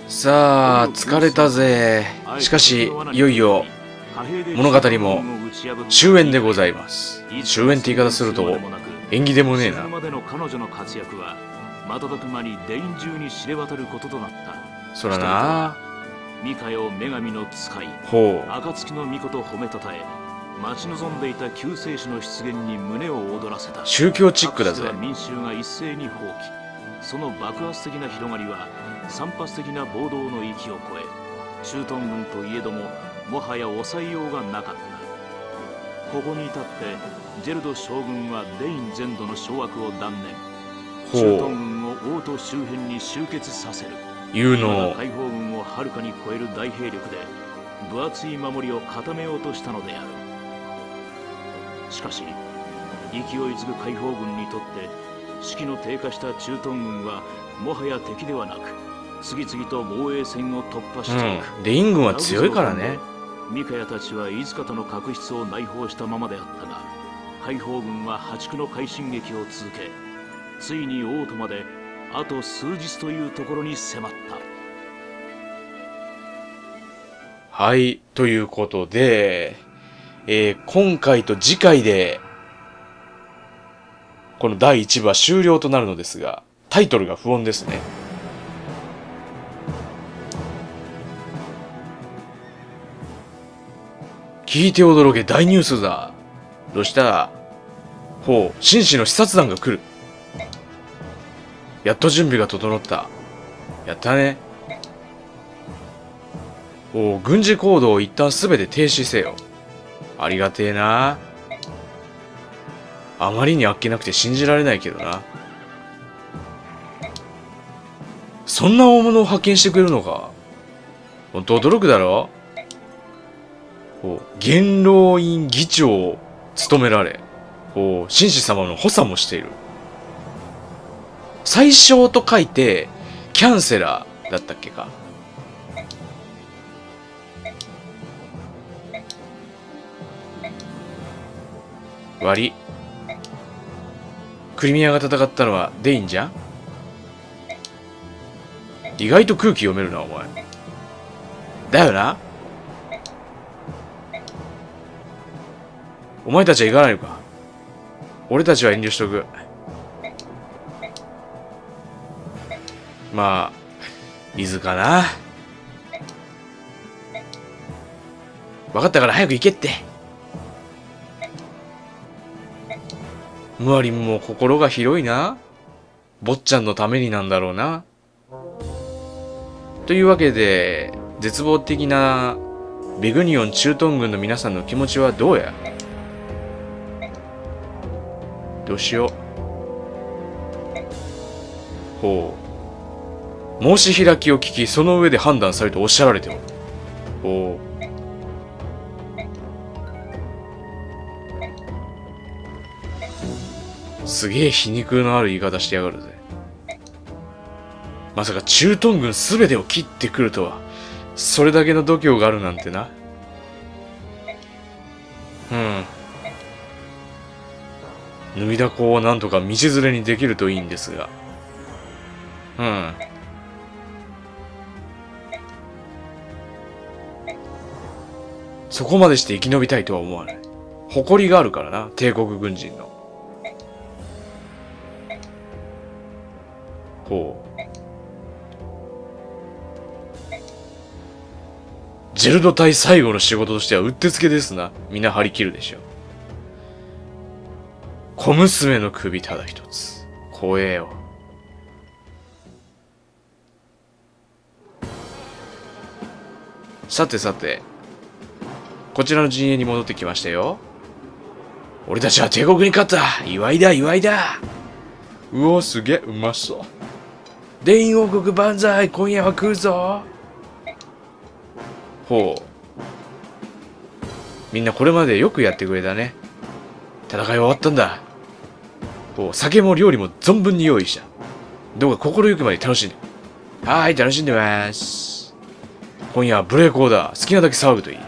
さあ、疲れたぜ。しかし、いよいよ、物語も終焉でございます。終焉って言い方すると、縁起でもねえな。そらな。 ミカよ女神の使い、暁の巫女と褒めたたえ、待ち望んでいた救世主の出現に胸を躍らせた。 宗教チックだぜ。 民衆が一斉に放棄。その爆発的な広がりは散発的な暴動の域を超え、駐屯軍といえどももはや抑えようがなかった。ここに至ってジェルド将軍はデイン全土の掌握を断念。駐屯軍を王都周辺に集結させる。 いうの解放軍をはるかに超える大兵力で分厚い守りを固めようとしたのである。しかし勢いづく解放軍にとって士気の低下した駐屯軍はもはや敵ではなく、次々と防衛線を突破していく。 デイン軍は強いからね。 ミカヤたちはいつかとの確執を内包したままであったが、解放軍は破竹の快進撃を続け、ついに王都まであと数日というところに迫った。 はい、ということで、今回と次回でこの第1部は終了となるのですが、タイトルが不穏ですね。聞いて驚け、大ニュースだ。どうした？ほう、紳士の視察団が来る。やっと準備が整った。やったね。おう、軍事行動を一旦すべて停止せよ。ありがてえな。あまりにあっけなくて信じられないけどな。そんな大物を派遣してくれるのか。ほんと驚くだろ。元老院議長を務められ、紳士様の補佐もしている。宰相と書いて、キャンセラーだったっけか。悪い。クリミアが戦ったのはデインじゃん？意外と空気読めるな、お前。だよな？お前たちは行かないのか？俺たちは遠慮しとく。まあ、伊豆かな。分かったから早く行けって。ムアリンも心が広いな。坊ちゃんのためになんだろうな。というわけで、絶望的なビグニオン駐屯軍の皆さんの気持ちはどうや？どうしよう。ほう。申し開きを聞き、その上で判断されるとおっしゃられても。ほう。すげえ皮肉のある言い方してやがるぜ。まさか駐屯軍すべてを切ってくるとは、それだけの度胸があるなんてな。脱いだ子をなんとか道連れにできるといいんですが。そこまでして生き延びたいとは思わない。誇りがあるからな、帝国軍人の。ほう。ジェルド隊最後の仕事としてはうってつけですな。みんな張り切るでしょう。小娘の首ただ一つ。怖えよ。さてさて、こちらの陣営に戻ってきましたよ。俺たちは帝国に勝った。祝いだ、祝いだ。うお、すげえ、うまそう。デイン王国万歳、今夜は来るぞ。ほう。みんなこれまでよくやってくれたね。戦いは終わったんだ。ほう、酒も料理も存分に用意した。どうか心ゆくまで楽しんで。はーい、楽しんでます。今夜はブレーコーだ。好きなだけ騒ぐといい。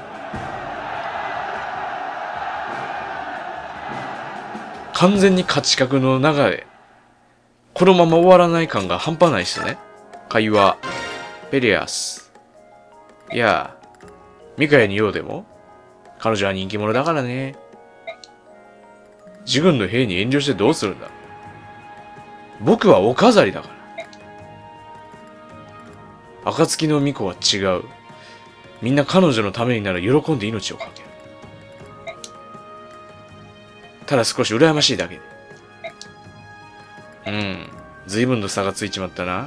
完全に価値格の流れ。このまま終わらない感が半端ないっすね。会話。 ペリアス。いや、ミカヤに用でも彼女は人気者だからね。自軍の兵に遠慮してどうするんだ。僕はお飾りだから。暁の巫女は違う。みんな彼女のためになら喜んで命を懸ける。ただ少し羨ましいだけで。随分と差がついちまったな。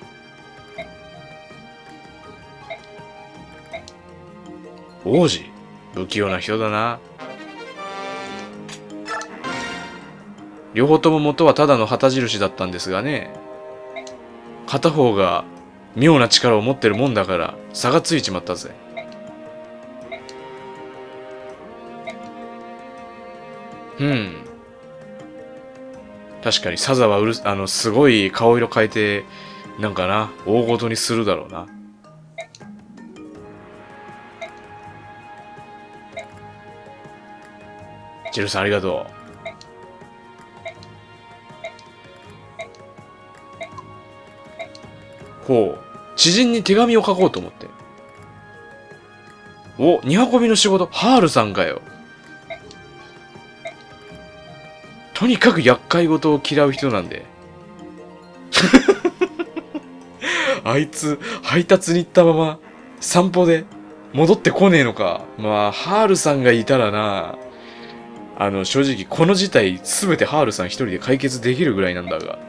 王子、不器用な人だな。両方とも元はただの旗印だったんですがね。片方が妙な力を持ってるもんだから差がついちまったぜ。確かにサザはすごい顔色変えて、なんかな、大ごとにするだろうな。ジェルさんありがとう。ほう。知人に手紙を書こうと思って。お、荷運びの仕事、ハールさんかよ。とにかく厄介事を嫌う人なんで。あいつ、配達に行ったまま、散歩で、戻ってこねえのか。まあ、ハールさんがいたらな、正直、この事態、すべてハールさん一人で解決できるぐらいなんだが。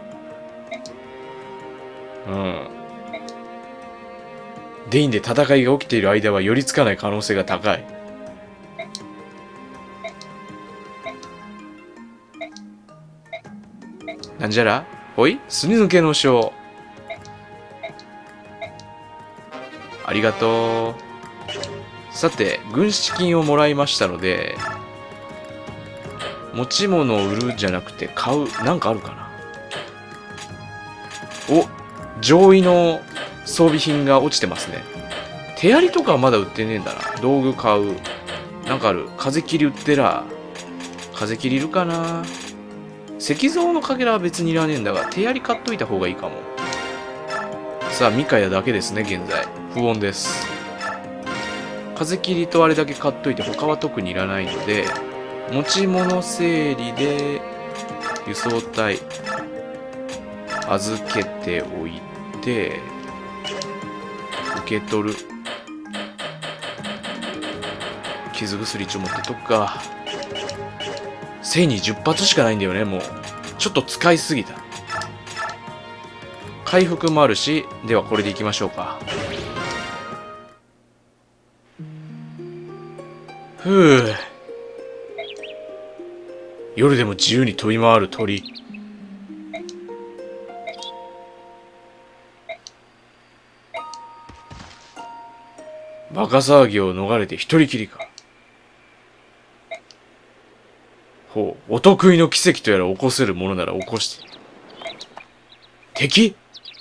デインで戦いが起きている間は寄りつかない可能性が高い。なんじゃらおい、すり抜けの章。ありがとう。さて、軍資金をもらいましたので、持ち物を売るじゃなくて買う、なんかあるかな。お、上位の装備品が落ちてますね。手槍とかはまだ売ってねえんだな。道具買う。なんかある。風切り売ってら。風切りいるかな。石像のかけらは別にいらねえんだが、手槍買っといた方がいいかも。さあ、ミカヤだけですね、現在。不穏です。風切りとあれだけ買っといて、他は特にいらないので、持ち物整理で、輸送隊、預けておいて、受け取る。傷薬一応持ってとくか。1000に10発しかないんだよね、もう。ちょっと使いすぎた。回復もあるし、ではこれでいきましょうか。ふぅ。夜でも自由に飛び回る鳥。バカ騒ぎを逃れて一人きりか。ほう、お得意の奇跡とやら起こせるものなら起こしている。敵？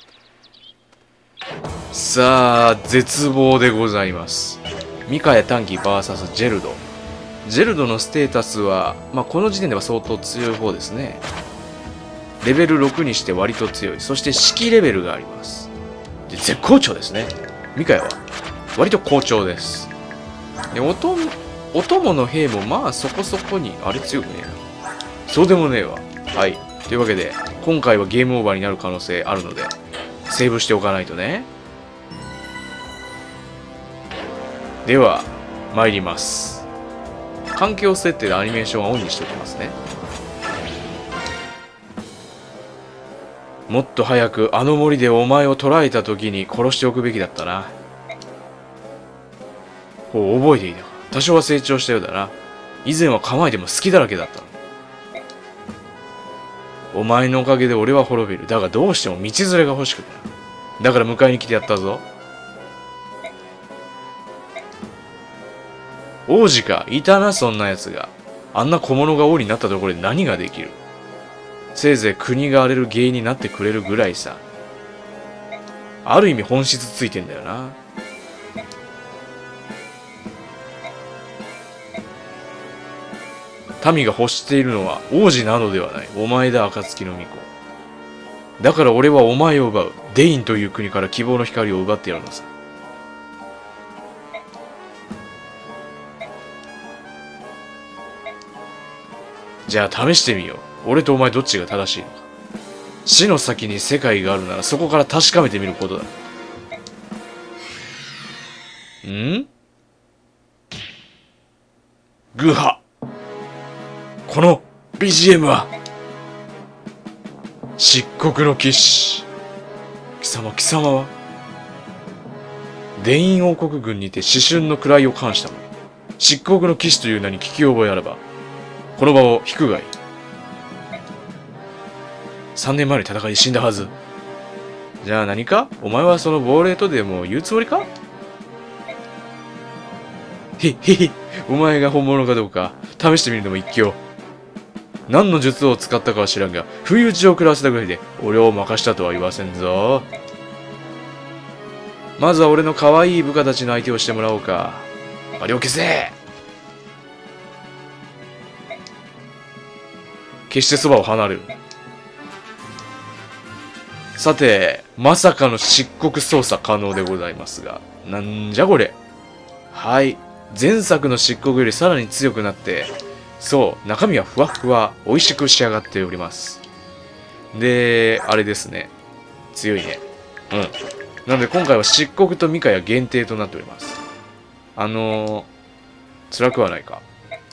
さあ、絶望でございます。ミカヤ短期 VS ジェルド。ジェルドのステータスは、まあ、この時点では相当強い方ですね。レベル6にして割と強い。そして指揮レベルがあります。で、絶好調ですね。ミカヤは割と好調です。で、お供の兵もまあそこそこに、あれ強くねえな。そうでもねえわ。はい。というわけで、今回はゲームオーバーになる可能性あるので、セーブしておかないとね。では、参ります。環境設定でアニメーションはオンにしておきますね。もっと早くあの森でお前を捕らえた時に殺しておくべきだったな。ほう、覚えていたか。多少は成長したようだな。以前は構えても好きだらけだった。お前のおかげで俺は滅びる。だがどうしても道連れが欲しくてな。だから迎えに来てやったぞ。王子か。いたな、そんな奴が。あんな小物が王になったところで何ができる。せいぜい国が荒れる原因になってくれるぐらいさ。ある意味本質ついてんだよな。民が欲しているのは王子などではない。お前だ、暁の巫女。 だから俺はお前を奪う。デインという国から希望の光を奪ってやるのさ。じゃあ試してみよう。俺とお前どっちが正しいのか。死の先に世界があるならそこから確かめてみることだ。グハ。この BGM は漆黒の騎士。貴様はデイン王国軍にて死春の位を冠したもの。漆黒の騎士という名に聞き覚えあらば、この場を引くがいい。3年前の戦いで死んだはず。じゃあ何かお前はその亡霊とでも言うつもりか。お前が本物かどうか試してみるのも一興。何の術を使ったかは知らんが、不意打ちを食らわせたぐらいで俺を任したとは言わせんぞ。まずは俺の可愛い部下たちの相手をしてもらおうか。あれを消せ。決してそばを離れる。さて、まさかの漆黒操作可能でございますが、なんじゃこれ。はい。前作の漆黒よりさらに強くなって、そう、中身はふわふわ、美味しく仕上がっております。で、あれですね。強いね。なので今回は漆黒とミカヤ限定となっております。辛くはないか。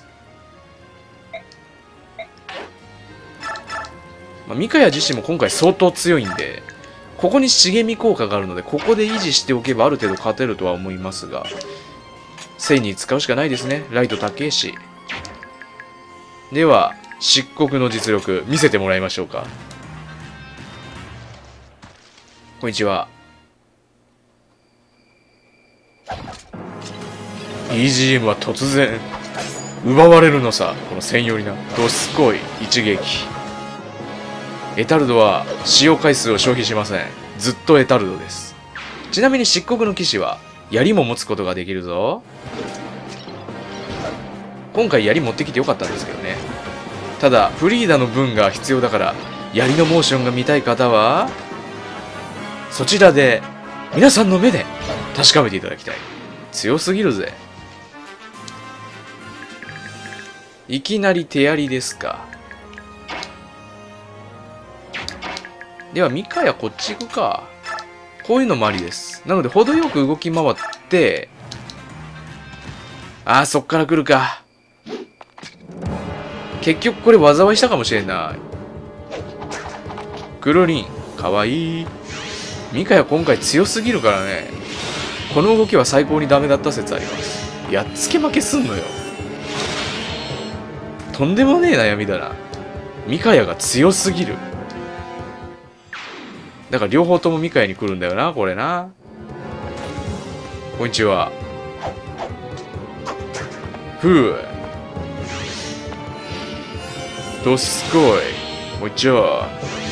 ミカヤ自身も今回相当強いんで、ここに茂み効果があるので、ここで維持しておけばある程度勝てるとは思いますが、セイに使うしかないですね。ライト高えし。では、漆黒の実力見せてもらいましょうか。こんにちは。BGM は突然奪われるのさ。この専用にな。どすこい一撃。エタルドは使用回数を消費しません。ずっとエタルドです。ちなみに漆黒の騎士は槍も持つことができるぞ。今回槍持ってきてよかったんですけどね。ただフリーダの分が必要だから槍のモーションが見たい方はそちらで皆さんの目で確かめていただきたい。強すぎるぜ。いきなり手槍ですか。ではミカヤこっち行くか。こういうのもありです。なので程よく動き回って、ああそっから来るか。結局これ災いしたかもしれんな。クルリンかわいい。ミカヤ今回強すぎるからね。この動きは最高にダメだった説あります。やっつけ負けすんのよ。とんでもねえ悩みだな。ミカヤが強すぎる。だから両方ともミカヤに来るんだよな、これな。こんにちは。ふう。どすこい。こんにちは。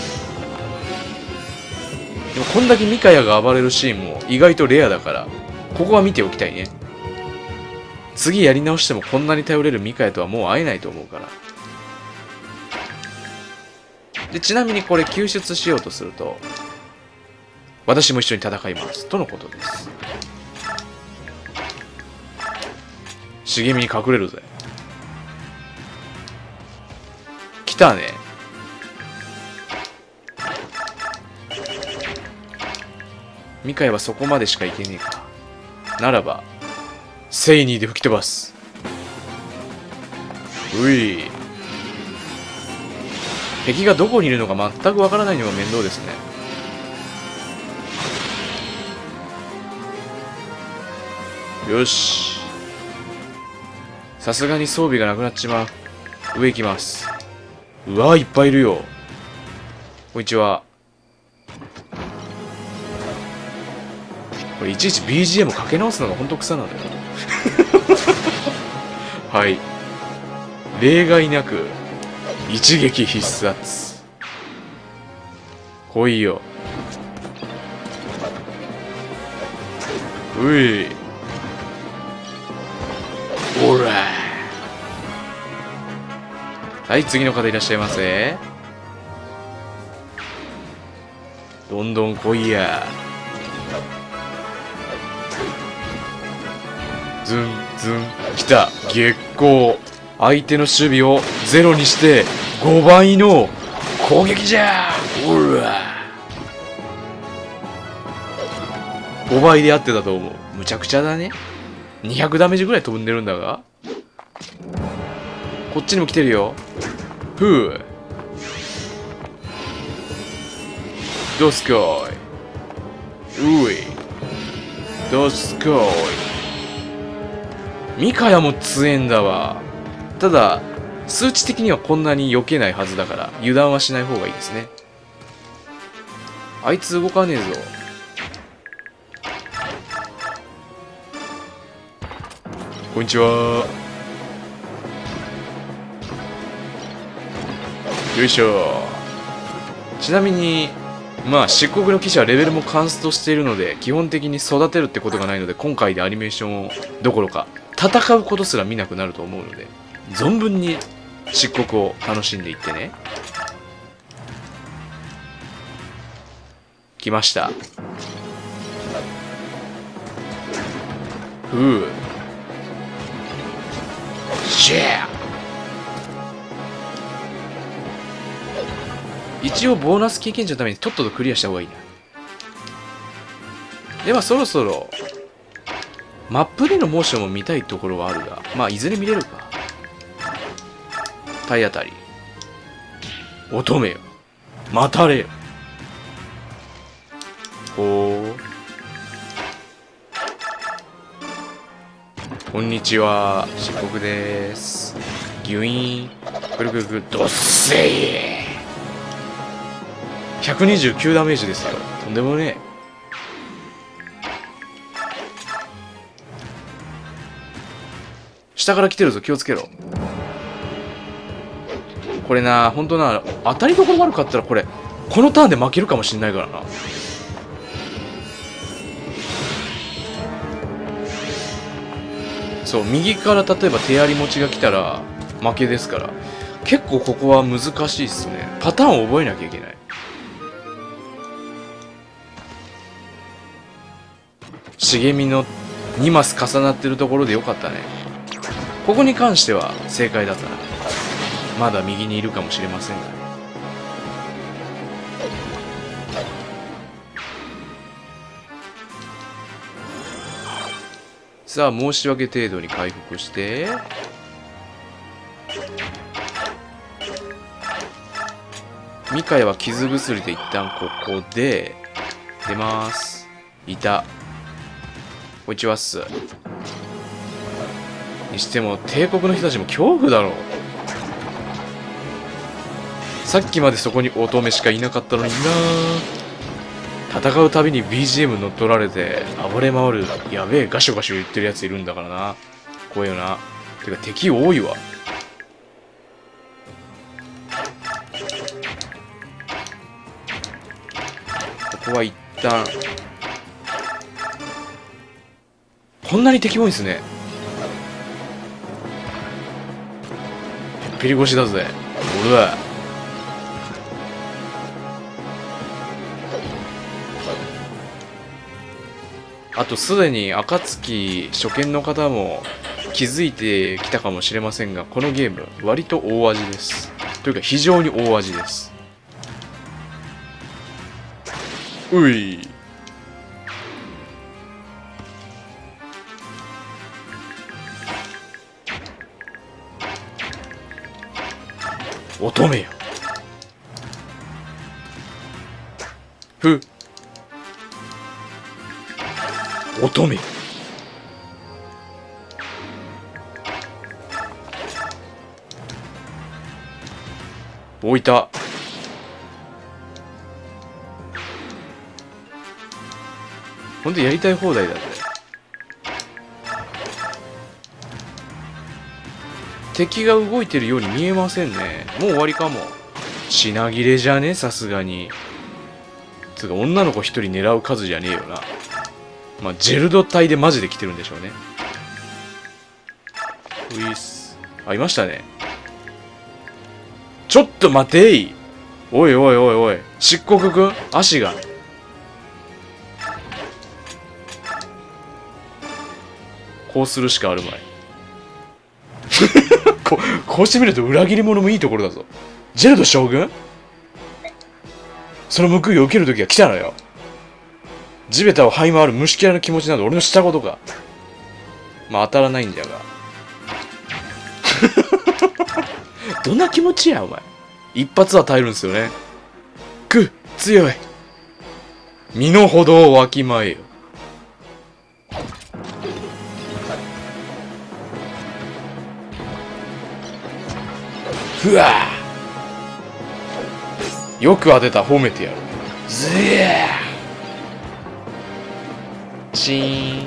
でもこんだけミカヤが暴れるシーンも意外とレアだから、ここは見ておきたいね。次やり直してもこんなに頼れるミカヤとはもう会えないと思うから。で、ちなみにこれ救出しようとすると、私も一緒に戦います。とのことです。茂みに隠れるぜ。来たね。ミカヤはそこまでしか行けねえか。ならば、セイニーで吹き飛ばす。うい。敵がどこにいるのか全くわからないのが面倒ですね。よし。さすがに装備がなくなっちまう。上行きます。うわ、いっぱいいるよ。こんにちは。これいちいち BGM かけ直すのがほんと草なんだよ。はい。例外なく、一撃必殺。来いよ。うい。おら。はい、次の方いらっしゃいませ。 どんどん来いや。ズンズン。来た。月光。相手の守備をゼロにして5倍の攻撃じゃ。おら。5倍で合ってたと思う。むちゃくちゃだね。200ダメージぐらい飛んでるんだが。こっちにも来てるよ。ふう。どうすかいうい。どうすかい。ミカヤも強えんだわ。ただ、数値的にはこんなに避けないはずだから、油断はしない方がいいですね。あいつ動かねえぞ。こんにちは。よいしょ。ちなみに、まあ、漆黒の騎士はレベルもカンストしているので、基本的に育てるってことがないので、今回でアニメーションどころか、戦うことすら見なくなると思うので、存分に漆黒を楽しんでいってね。来ました。ふう。シェー。一応ボーナス経験値のためにとっととクリアした方がいいな。ではそろそろマップでのモーションも見たいところはあるが、まあいずれ見れるか。体当たり。乙女よ。待たれよ。ほう。こんにちは。漆黒でーす。ギュイーン。くるくるくる。どっせー。129ダメージですよ。とんでもねえ。下から来てるぞ。気をつけろ。これな、ほんとな、当たりどころ悪かったらこれ、このターンで負けるかもしんないからな。そう、右から例えば手やり持ちが来たら負けですから。結構ここは難しいっすね。パターンを覚えなきゃいけない。茂みの2マス重なってるところでよかったね。ここに関しては正解だったな。まだ右にいるかもしれませんがね。さあ、申し訳程度に回復して。ミカヤは傷薬で一旦ここで出ます。いた。こんにちはっす。にしても帝国の人たちも恐怖だろう。さっきまでそこに乙女しかいなかったのにな。戦うたびに BGM 乗っ取られて暴れ回るやべえガショガショ言ってるやついるんだからな。怖いよな。てか敵多いわ。ここは一旦こんなに敵多いんですね。ピリ腰だぜ。俺はあとすでに暁初見の方も気づいてきたかもしれませんが、このゲーム割と大味です。というか非常に大味です。うい。乙女よ。ふ。乙女。置いた。ほんとやりたい放題だぜ。敵が動いてるように見えませんね。もう終わりかも。品切れじゃねさすがに。つうか女の子一人狙う数じゃねえよな。まあ、ジェルド隊でマジで来てるんでしょうね。ウィス。あ、いましたね。ちょっと待てい。おいおいおいおい。漆黒くん足が。 こうするしかあるまい。こうしてみると裏切り者もいいところだぞ。ジェルド将軍、その報いを受ける時が来たのよ。地べたを這い回る虫けらの気持ちなど俺のしたことか。まあ当たらないんだが。どんな気持ちやお前。一発は耐えるんですよね。強い。身の程をわきまえよ。ふわー、よく当てた。褒めてやる。ずやー、チーン。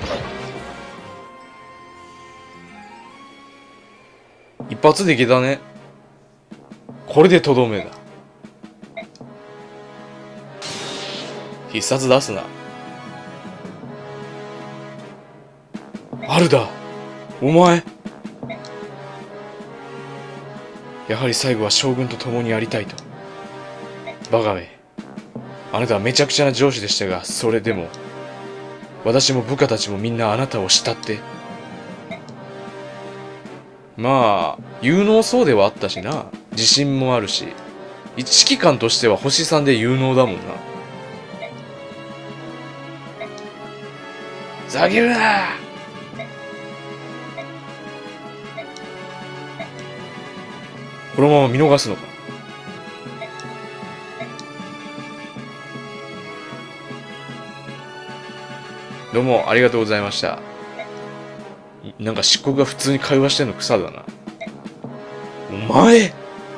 一発でいけたね。これでとどめだ。必殺出すな。あるだ、お前。やはり最後は将軍と共にやりたいと。バカめ。あなたはめちゃくちゃな上司でしたが、それでも私も部下たちもみんなあなたを慕って。まあ有能そうではあったしな。自信もあるし、指揮官としては星3で有能だもんな。ふざけるな。このまま見逃すのか。どうもありがとうございました。なんか漆黒が普通に会話してんの草だな。お前、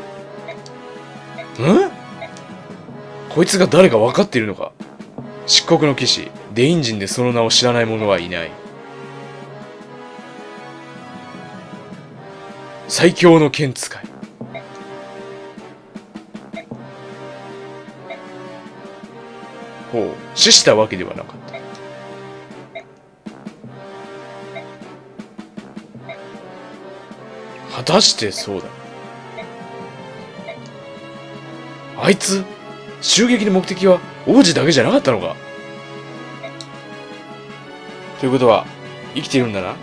こいつが誰か分かっているのか。漆黒の騎士デインジンでその名を知らない者はいない。最強の剣使い。ほう、死したわけではなかった。果たしてそうだ。あいつ、襲撃の目的は王子だけじゃなかったのか。ということは生きているんだな。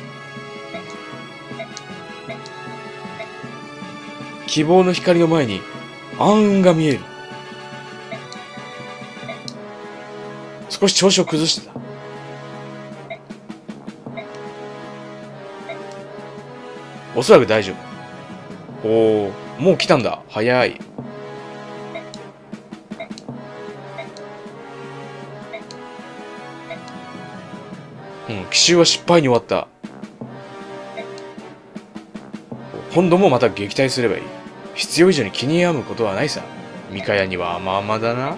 希望の光の前に暗雲が見える。少し調子を崩してた。おそらく大丈夫。おお、もう来たんだ。早い。奇襲は失敗に終わった。今度もまた撃退すればいい。必要以上に気に病むことはないさ。ミカヤには甘々だな。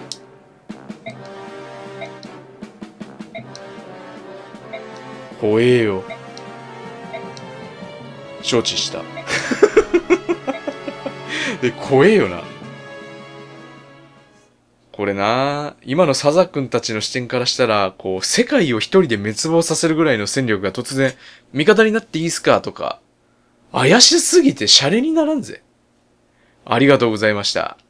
怖えよ。承知した。で、怖えよな。これな、今のサザ君たちの視点からしたら、こう、世界を一人で滅亡させるぐらいの戦力が突然、味方になっていいっすかとか、怪しすぎてシャレにならんぜ。ありがとうございました。